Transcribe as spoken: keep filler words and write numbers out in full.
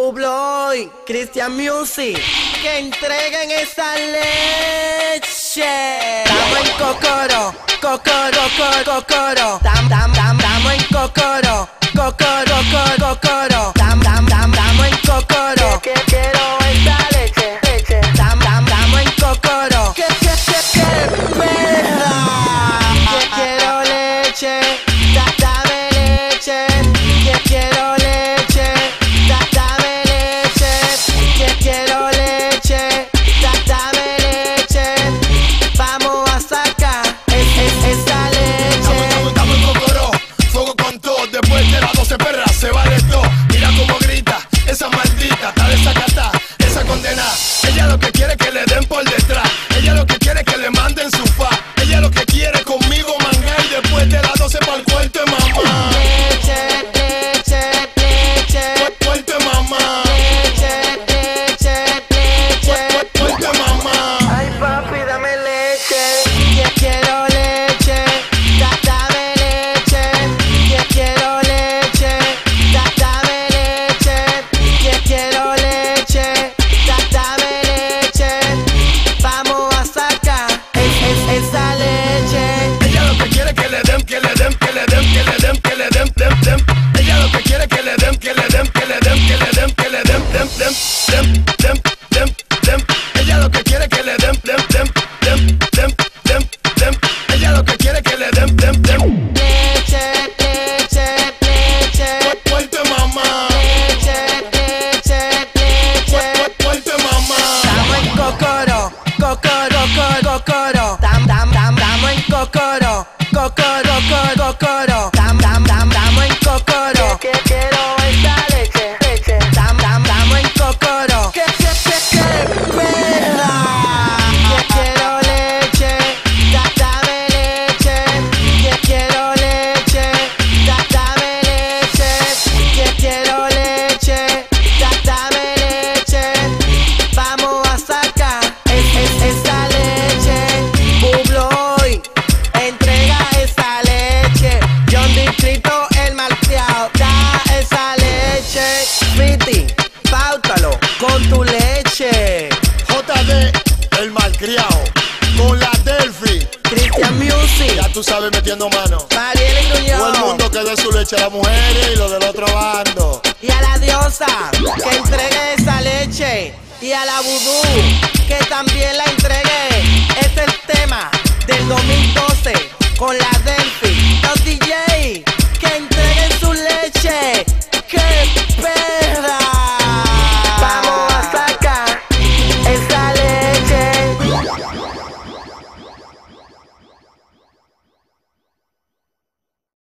Bubloy, Christian Music, que entreguen esa leche. Estamos en Cocoro, Cocoro, Cocoro, Cocoro. Tam, tam, tam, estamos en Cocoro, Cocoro, Cocoro, Cocoro. Tam, tam, tam, estamos en Cocoro. Que quiero esa leche, leche. Tam, tam, estamos en Cocoro. Que, que, que, que perra. Que quiero leche, da, dame leche. Que quiero leche, da, dame leche. Que quiero leche, da, dame leche. Vamos a sacar es, es, esa leche. Estamos en Cocoro, fuego con todo. Después de las doce perras se va de todo. Mira cómo grita, esa maldita, está desacatada, esa condena. Ella lo que quiere es que le den por detrás. Ella lo que quiere es que le manden su fa. Ella lo que quiere conmigo mangar. Y después de las doce para el cuarto de mamá. Leche, leche, leche. Cuarto de mamá. Leche, leche, leche. Cuarto de mamá. Ay papi, dame leche. Que quiero leche, da, dame leche. Que quiero leche, da, dame leche. Que quiero leche, da, dame leche. Vamos a sacar es, es, esa leche. Ella lo que quiere es que le den, que le den, que le den, que le den, que le den, den, den. Ella lo que quiere es que le den, que le den, que le den, que le den, que le den, den, den, den, den, den, den. Ella lo que quiere es que le den, den, den, den, den, den, den. Ella lo que quiere es que le den, den, den. Leche, leche, leche. Fuerte mamá. Leche, leche, leche. Fuerte mamá. Estamos en Cocoro, Cocoro, Cocoro, Cocoro. Tam, tam, tam, estamos en Cocoro, Cocoro, Cocoro, Cocoro. Tam, tam, tam, estamos en Cocoro. Que quiero esa leche, leche. Tam, tam, estamos en Cocoro. Que, que, que, que perra. Que quiero leche, da, dame leche. Que quiero leche, da, dame leche. Que quiero leche, da, dame leche. Vamos a sacar es, es, esa leche. Bubloy, entrega esa leche. John Distrito, el malcriado, da esa leche. Fiti, pautalo con tu leche. J D, el malcriado. Con la Delphi. Christian Music, Ya tú sabes metiendo mano. Mariela y Todo el Gruñón. mundo que dé su leche a las mujeres y lo del otro bando. Y a la diosa, que entregue esa leche. Y a la vudú, que también la entregue. Este es el tema del dos mil doce con la Delphi. Los D J.